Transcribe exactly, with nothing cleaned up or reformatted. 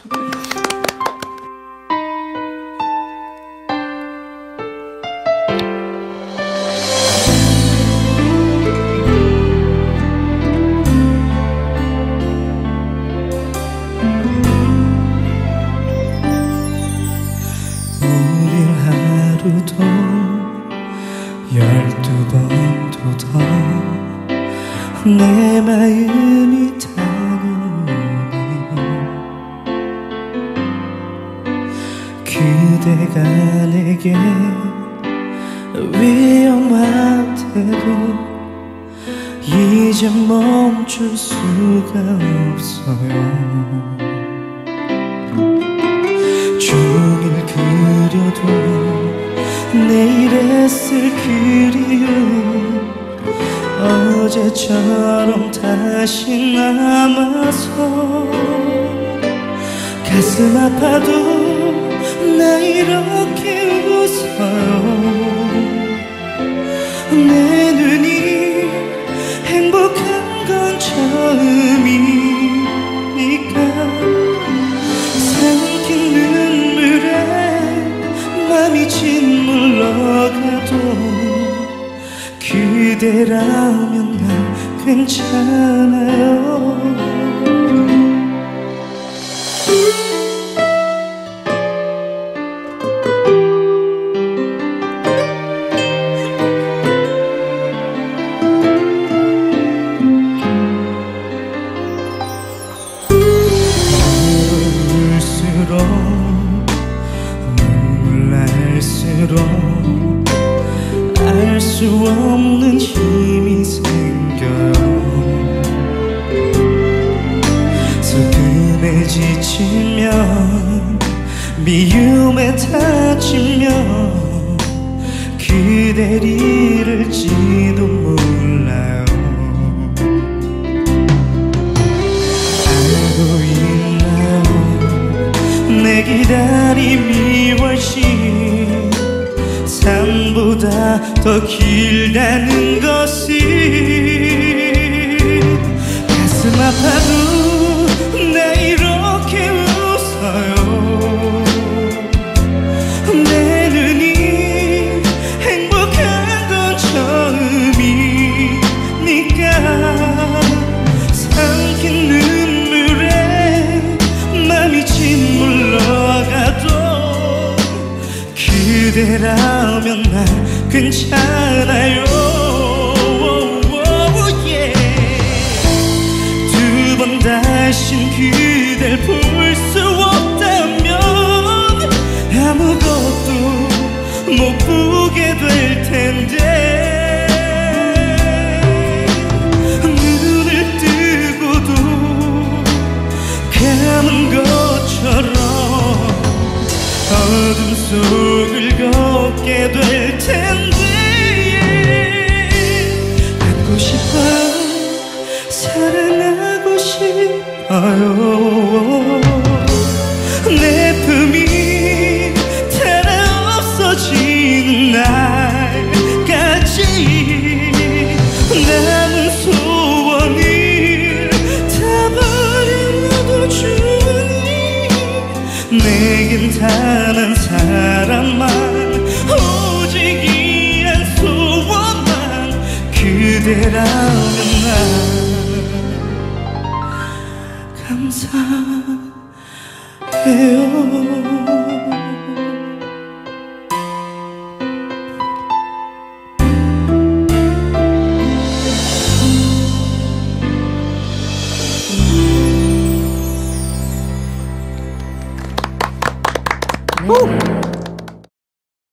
하루도 열두 번도 더 내 마음이 타오르네. 그대가 내게 위험한데도 이제 멈출 수가 없어요. 종일 그려도 내일에 쓸 그리움 어제처럼 다시 남아서 가슴 아파도 나 이렇게 웃어요. 내 눈이 행복한 건 처음이니까 삼킨 눈물에 맘이 짓물러가도 그대라면 난 괜찮아요. 울수록 눈물 날수록 알 수 없는 힘이 생겨요. 슬픔에 지치면 미움에 다치면 그댈 잃을지도 몰라요. 알고 있나요? 내 기다림이 훨씬 삶보다 더 길다는 것을 가슴 아파도 나 이렇게 웃어요. 내 눈이 행복한 건 처음이니까 삼킨 눈물에 맘이 짓물러가도 그대라면 난 괜찮아요. 두 번 다신 그댈 볼 수 없다면 아무것도 못 보게 될 텐데 눈을 뜨고도 감은 것처럼 어둠 속을 걷게 될 텐데 안고 싶어요. 사랑하고 싶어요. 내 품이 달아 없어지는 날까지 남은 소원을 다 버려도 주니 내겐 단 한 사람만 오직 이 한 소원만 그대라면 난 감사해요. Woo!